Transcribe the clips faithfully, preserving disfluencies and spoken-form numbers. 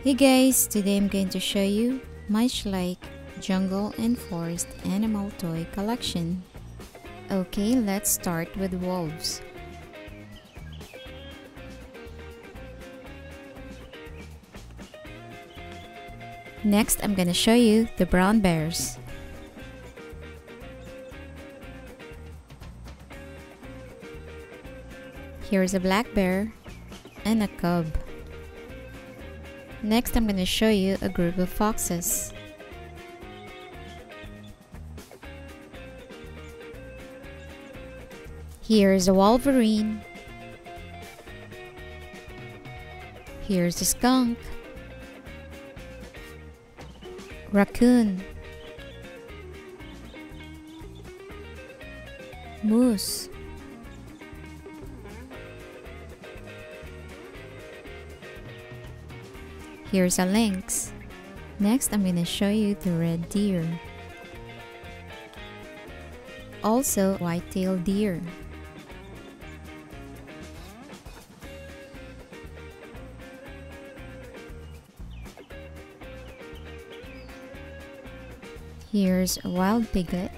Hey guys, today I'm going to show you my Schleich jungle and forest animal toy collection. Okay, let's start with wolves. Next, I'm gonna show you the brown bears. Here's a black bear and a cub. Next, I'm gonna show you a group of foxes. Here's a wolverine. Here's a skunk. Raccoon. Moose. Here's a lynx. Next, I'm gonna show you the red deer. Also, white-tailed deer. Here's a wild piglet,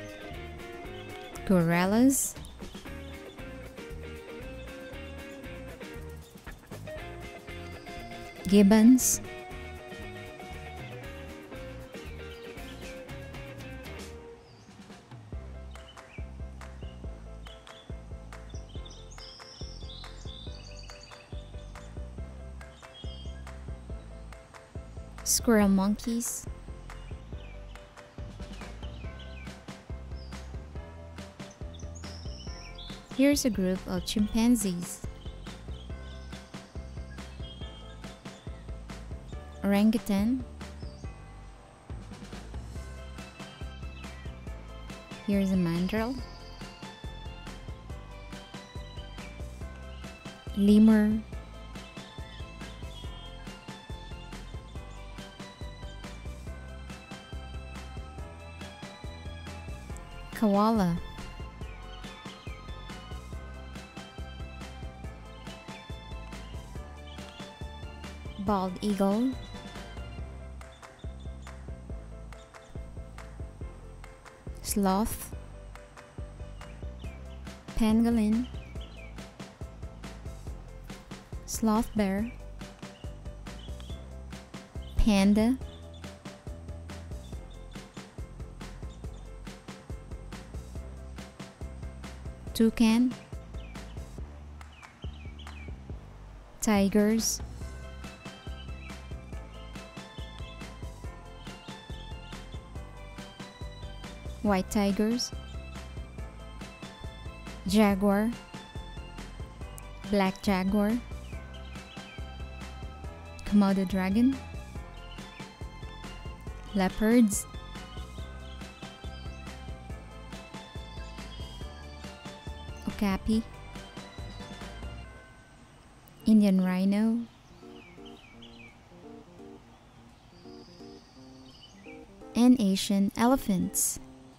gorillas, gibbons, squirrel monkeys, here's a group of chimpanzees, orangutan, here's a mandrill, lemur, koala, bald eagle, sloth, pangolin, sloth bear, panda, toucan, tigers, white tigers, jaguar, black jaguar, Komodo dragon, leopards, okapi, Indian rhino, and Asian elephants.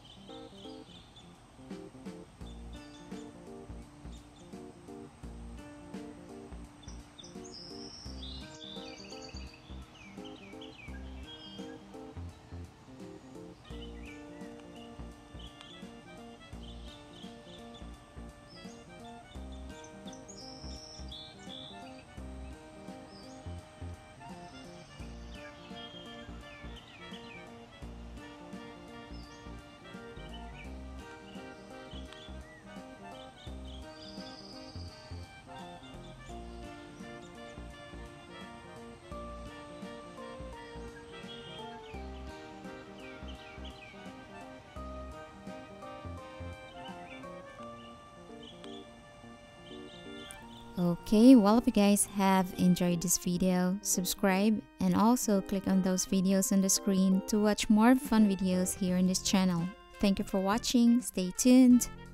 Okay, well, if you guys have enjoyed this video, subscribe and also click on those videos on the screen to watch more fun videos here on this channel. Thank you for watching. Stay tuned.